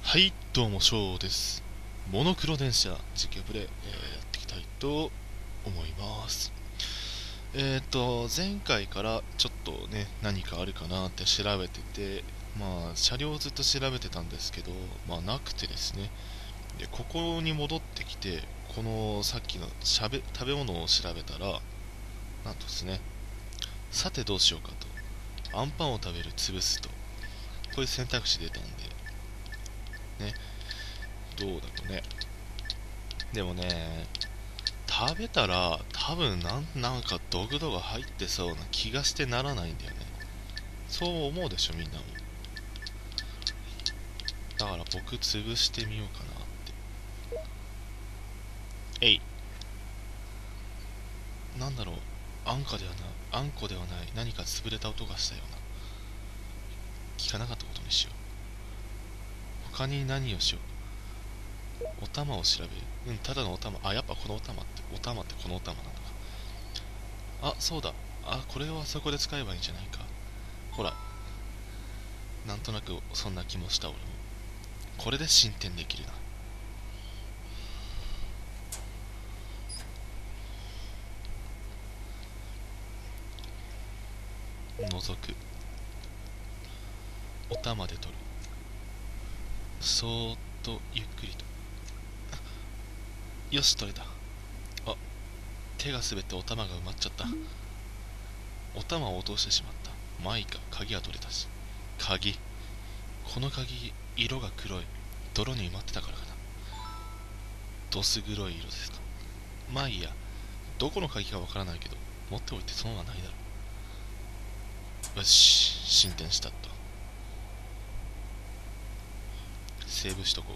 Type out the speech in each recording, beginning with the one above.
はい、どうも、ショーです。モノクロ電車実況プレイ、っていきたいと思います。前回からちょっとね、何かあるかなって調べてて、車両をずっと調べてたんですけど、なくてですね。で、ここに戻ってきて、このさっきの食べ物を調べたら、なんとですね、さてどうしようかと。アンパンを食べる、潰すと。こういう選択肢出たんで、ね、どうだとね。でもね、食べたら多分なんか毒々が入ってそうな気がしてならないんだよね。そう思うでしょみんなも。だから僕潰してみようかなって。えい。なんだろう。あんこではない、何か潰れた音がしたような。聞かなかったことにしよう。他に何をしよう。お玉を調べる。ただのお玉。やっぱこのお玉ってこのお玉なのか。そうだ。これをあそこで使えばいいんじゃないか。ほら、なんとなくそんな気もした俺も。これで進展できるな。覗く。お玉で取る。そーっとゆっくりと。よし、取れた。あ、手が滑ってお玉が埋まっちゃった。お玉を落としてしまった。まあいいか、鍵は取れたし。鍵。この鍵、色が黒い。泥に埋まってたからかな。どす黒い色ですか。まあいいや。どこの鍵かわからないけど、持っておいて損はないだろう。よし、進展したと。セーブしとこう。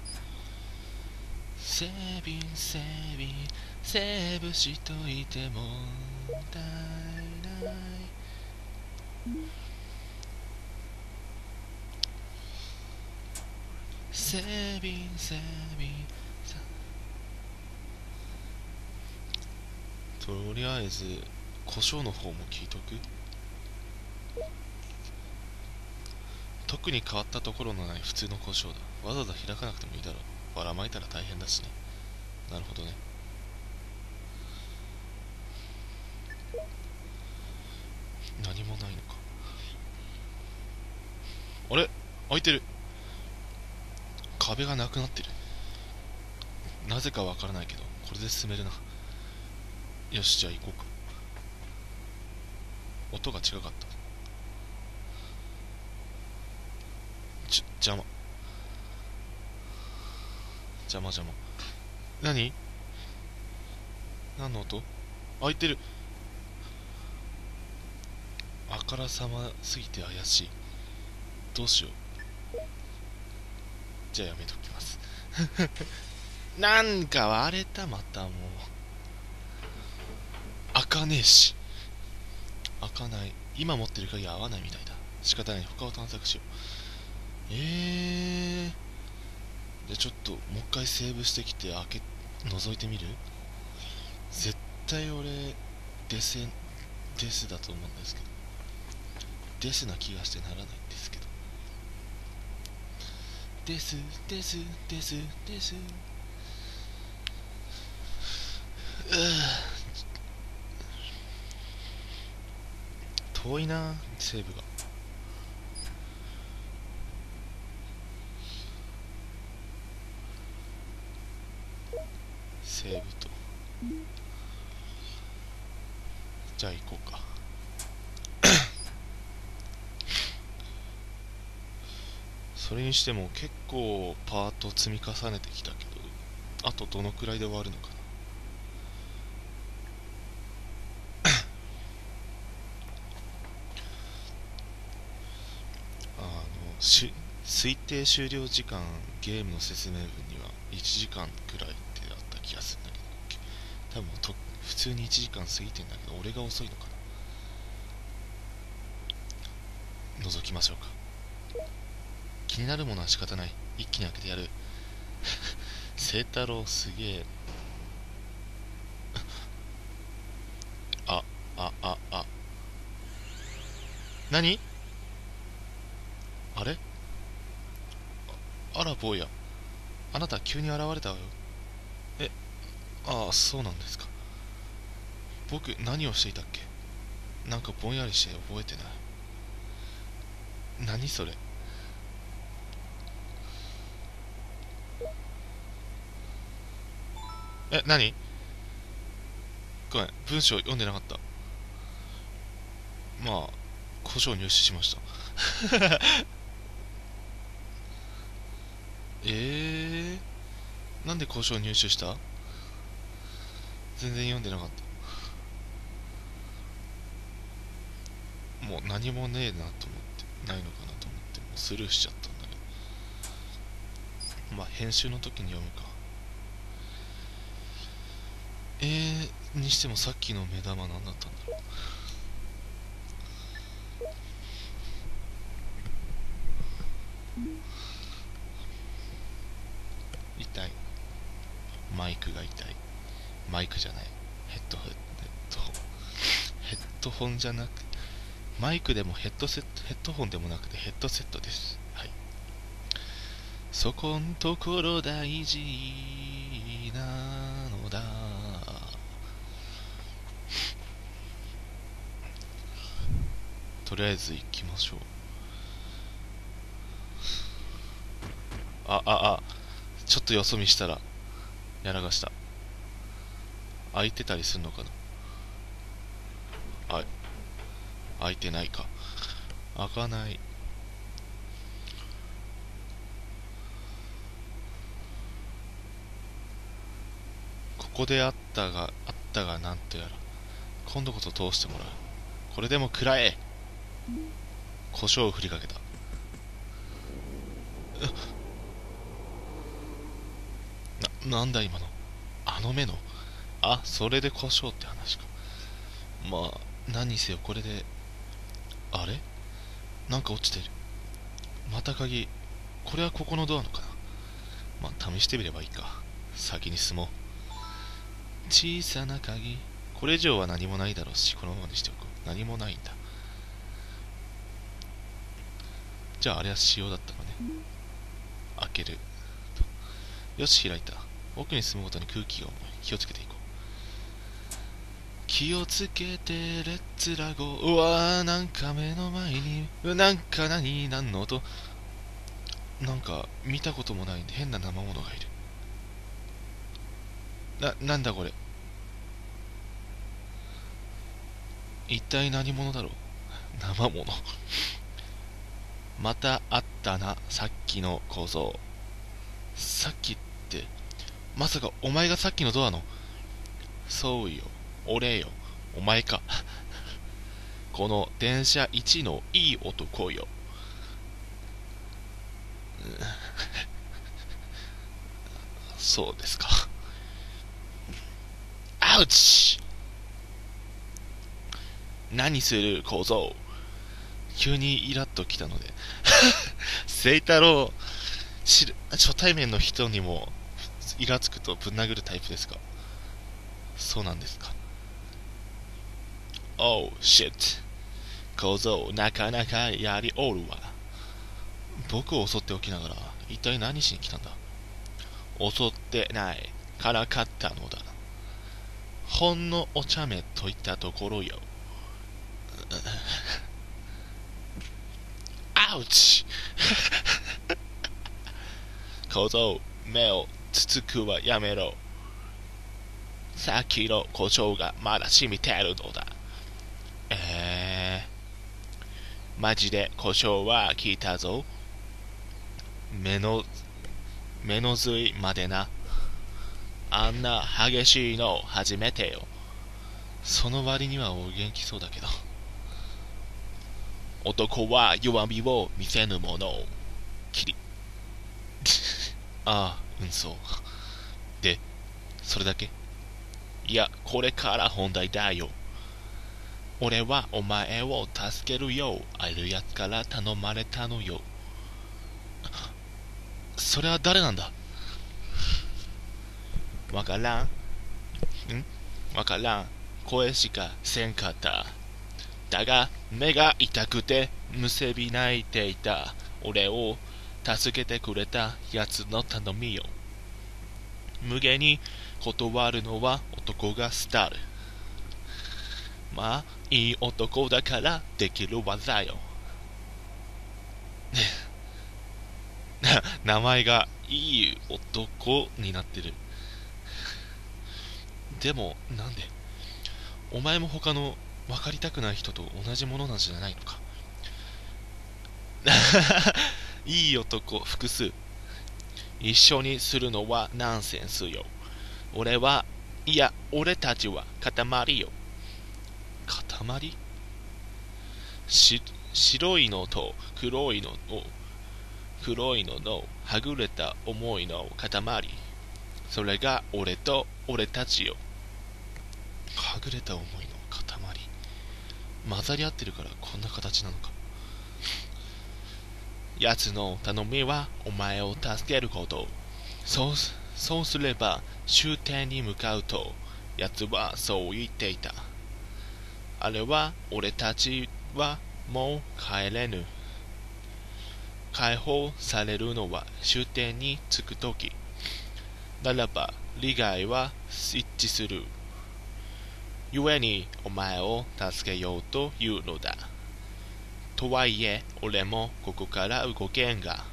セービンセービンセーブしといてもったいない。セービンセービン。とりあえず胡椒の方も聞いとく。特に変わったところのない普通の胡椒だ。わざわざ開かなくてもいいだろう。ばらまいたら大変だしね。なるほどね。何もないのか。あれ、開いてる。壁がなくなってる。なぜかわからないけどこれで進めるな。よし、じゃあ行こうか。音が違かった。邪魔。邪魔。何何の音。開いてる。あからさますぎて怪しい。どうしよう。じゃあやめときます。なんか割れた。またもう開かねえし。開かない。今持ってる鍵合わないみたいだ。仕方ない。他を探索しよう。じゃあちょっともう一回セーブしてきて覗いてみる。絶対俺デスデスだと思うんですけど、デスな気がしてならないんですけど。デスデスデスデス。遠いなセーブが。セーブと。じゃあ行こうか。それにしても結構パート積み重ねてきたけど、あとどのくらいで終わるのかな。あのし推定終了時間、ゲームの説明文には1時間くらいってあった気がするんだけど、多分普通に1時間過ぎてんだけど俺が遅いのかな。覗きましょうか。気になるものは仕方ない。一気に開けてやる。清太郎すげえ。あ何。あれ。 あら坊や、あなた急に現れたわよ。え、ああ、そうなんですか。僕何をしていたっけ。なんかぼんやりして覚えてない。何それ。何。ごめん、文章読んでなかった。まあ、故障入手しました。なんで故障入手した。全然読んでなかった。もう何もねえなと思って、ないのかなと思って、もうスルーしちゃったんだけど。まあ、編集の時に読むか。にしてもさっきの目玉何だったんだろう。痛い。マイクが痛い。マイクじゃない。ヘッドホンじゃなく、マイクでもヘッドホンでもなくてヘッドセットです。はい。そこんところ大事なのだ。とりあえず行きましょう。ちょっとよそ見したらやらかした。開いてたりすんのかな。開いてないか。開かない。ここであったがなんとやら。今度こそ通してもらう。これでも食らえ。胡椒を振りかけた。なんだ今の。あの目の。それで胡椒って話か。まあ、何にせよこれで。あれ、なんか落ちてる。また鍵。これはここのドアのかな。まあ、試してみればいいか。先に進もう。小さな鍵。これ以上は何もないだろうし、このままにしておこう。何もないんだ。じゃああれは仕様だったのね。開ける。よし、開いた。奥に進むごとに空気が重い。気をつけていこう。気をつけて、レッツラゴー。うわー、なんか目の前に、何の音。なんか、見たこともない変な生物がいる。なんだこれ。一体何者だろう。生物。またあったな、さっきの小僧。さっきって、まさかお前がさっきのドアの。そうよ、俺よ、お前か。この電車一のいい男よ。そうですか。アウチ。何する小僧。急にイラッときたので。清太郎、初対面の人にもイラつくとぶん殴るタイプですか。そうなんですか。おう、シット。小僧、なかなかやりおるわ。僕を襲っておきながら、一体何しに来たんだ。襲ってない、からかったのだ。ほんのお茶目といったところよ。アウチ。小僧、目をつつくはやめろ。さっきの胡椒がまだ染みてるのだ。マジで胡椒は効いたぞ。目の髄までな。あんな激しいの初めてよ。その割にはお元気そうだけど。男は弱みを見せぬもの。キリ。そう。で、それだけ。いや、これから本題だよ。俺はお前を助けるよ。あるやつから頼まれたのよ。それは誰なんだ。わからん。わからん。声しかせんかった。だが、目が痛くて、むせび泣いていた俺を助けてくれた奴の頼みよ。無限に断るのは男がスタイル。まあ、いい男だからできる技よ。名前がいい男になってる。でも、なんでお前も他の分かりたくない人と同じものなんじゃないのか。いい男複数。一緒にするのはナンセンスよ。俺たちは塊よ。塊？白いのと黒いののはぐれた思いの塊。それが俺と俺たちよ。はぐれた思いの塊。混ざり合ってるからこんな形なのか。奴の頼みはお前を助けること。そうすれば終点に向かうと奴はそう言っていた。あれは俺たちはもう帰れぬ。解放されるのは終点に着くとき。ならば利害は一致する。故にお前を助けようというのだ。とはいえ俺もここから動けないのか。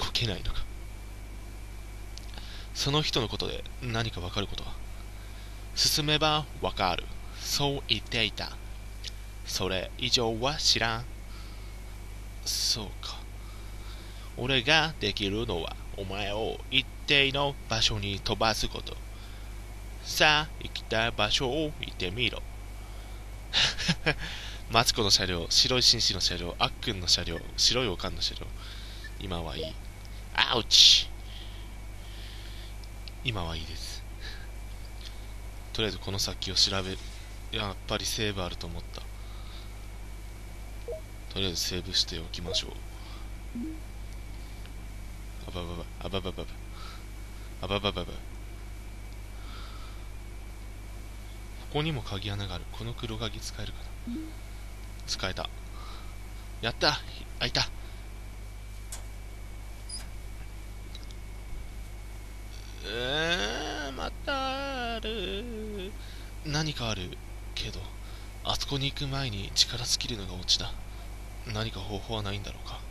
その人のことで何かわかることは？進めばわかる。そう言っていた。それ以上は知らん。そうか。俺ができるのはお前を一定の場所に飛ばすこと。さあ行きたい場所を見てみろ。マツコの車両、白い紳士の車両、あっくんの車両、白いおかんの車両。今はいい。アウチ。今はいいです。とりあえずこの先を調べる。やっぱりセーブあると思った。とりあえずセーブしておきましょう。あばばば、あばばばば、あばばばば。ここにも鍵穴がある。この黒鍵使えるかな。使えた。やった。開いた。またある。何かあるけど、あそこに行く前に力尽きるのがオチだ。何か方法はないんだろうか。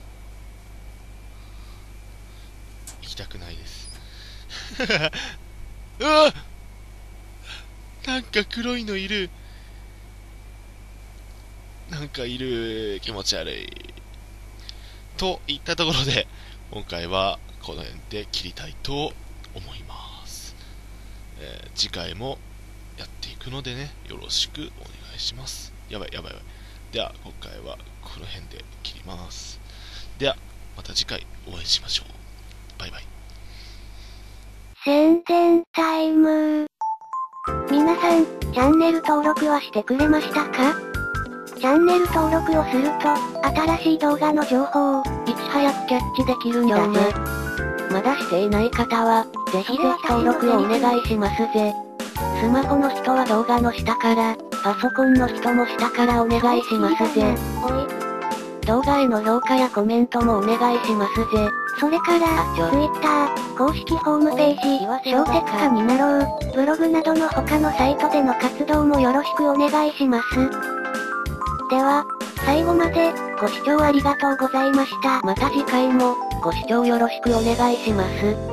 行きたくないです。うわ、なんか黒いのいる。なんかいる。気持ち悪い。といったところで、今回はこの辺で切りたいと思います。次回もやっていくのでね、よろしくお願いします。やばい。では、今回はこの辺で切ります。では、また次回お会いしましょう。バイバイ。 宣伝タイム。皆さん、チャンネル登録はしてくれましたか？チャンネル登録をすると、新しい動画の情報を、いち早くキャッチできるんだぜ。まだしていない方は、ぜひ登録をお願いしますぜ。スマホの人は動画の下から、パソコンの人も下からお願いしますぜ。動画への評価やコメントもお願いしますぜ。それから、Twitter、公式ホームページ、小説家になろう、ブログなどの他のサイトでの活動もよろしくお願いします。では、最後まで、ご視聴ありがとうございました。また次回も、ご視聴よろしくお願いします。